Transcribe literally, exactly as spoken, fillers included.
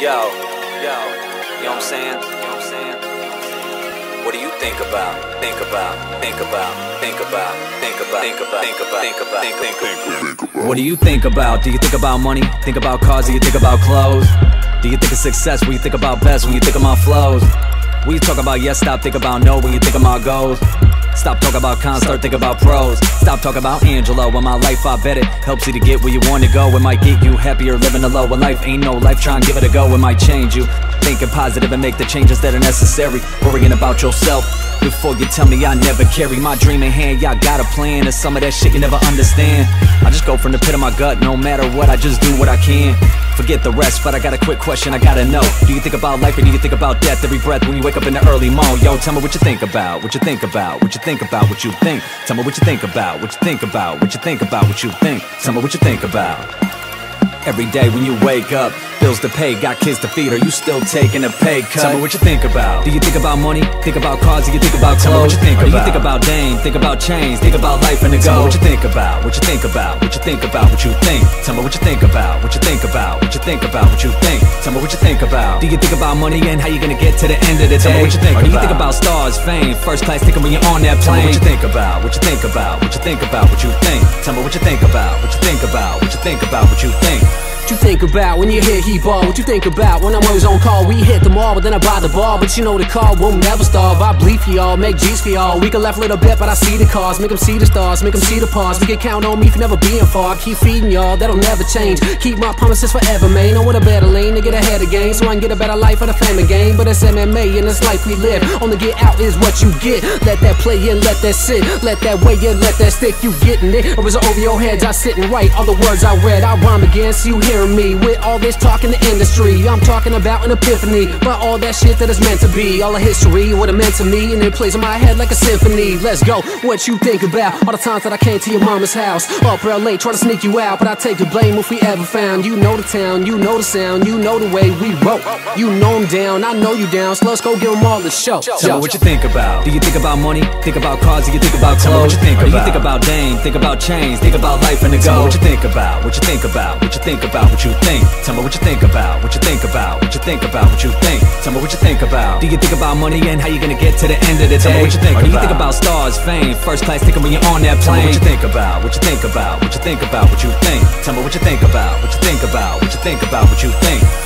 Yo, yo, you know what I'm saying? You know what I'm saying? What do you think about? Think about, think about, think about, think about, think about, think about, think about, think think think about. What do you think about? Do you think about money? Think about cars? Do you think about clothes? Do you think of success? When you think about best? When you think of my flows? When you talk about yes, stop, think about no. When you think of my goals, stop talking about cons, start thinking about pros. Stop talking about Angelo. In my life I bet it helps you to get where you want to go. It might get you happier living alone. When life ain't no life, try and give it a go. It might change you. Thinking positive and make the changes that are necessary. Worrying about yourself before you tell me I never carry my dream in hand. Y'all got a plan, and some of that shit you never understand. I just go from the pit of my gut. No matter what, I just do what I can. Forget the rest, but I got a quick question I gotta know. Do you think about life or do you think about death every breath when you wake up in the early morning? Yo, tell me what you think about, what you think about, what you think about, what you think. Tell me what you think about, what you think about, what you think about, what you think. Tell me what you think about. Every day when you wake up, bills to pay, got kids to feed, are you still taking a pay cut? Tell me what you think about. Do you think about money? Think about cars? Do you think about clothes? Tell me what you think about. Do you think about Dame? Think about chains? Think about life and the go? Tell me what you think about. What you think about. What you think about. What you think. Tell me what you think about. What you think about. What you think about. What you think. Tell me what you think about. Do you think about money and how you gonna get to the end of the day? Tell me what you think about. Or do you think about stars, fame, first class ticket when you're on that plane? Tell me what you think about. What you think about. What you think about. What you think. Tell me what you think about. What you think about. What you think about. What you think. What you think about when you hear he ball? What you think about when I'm always on call? We hit the mall, but then I buy the ball. But you know the car won't never starve. I bleed for y'all, make G's for y'all. We can laugh a little bit, but I see the cars. Make them see the stars, make them see the pause. We can count on me for never being far. Keep feeding y'all, that'll never change. Keep my promises forever, man. I want a better lane to get ahead of game, so I can get a better life for the family game. But it's M M A and this life we live. Only get out is what you get. Let that play in, let that sit. Let that weigh in, let that stick. You getting it? Or is it over your head? I sitting right. All the words I read, I rhyme against you hearing me. With all this talk in the industry, I'm talking about an epiphany. But all that shit that is meant to be, all the history, what it meant to me, and it plays in my head like a symphony. Let's go, what you think about all the times that I came to your mama's house, up real late, try to sneak you out, but I take the blame if we ever found. You know the town, you know the sound, you know the way we roll. You know I'm down, I know you down, so let's go give them all the show. Tell me what you think about. Do you think about money? Think about cars? Do you think about clothes? Tell me what you think about. Do you think about Dame? Think about chains? Think about life and the go? Tell me what you think about. What you think about. What you think about. What you think. Tell me what you think about, what you think about, what you think about, what you think. Tell me what you think about. Do you think about money and how you gonna get to the end of the day? Tell me what you think about. Or do you think about stars, fame, first class ticket when you're on that plane? Tell me what you think about, what you think about, what you think about, what you think. Tell me what you think about, what you think about, what you think about, what you think.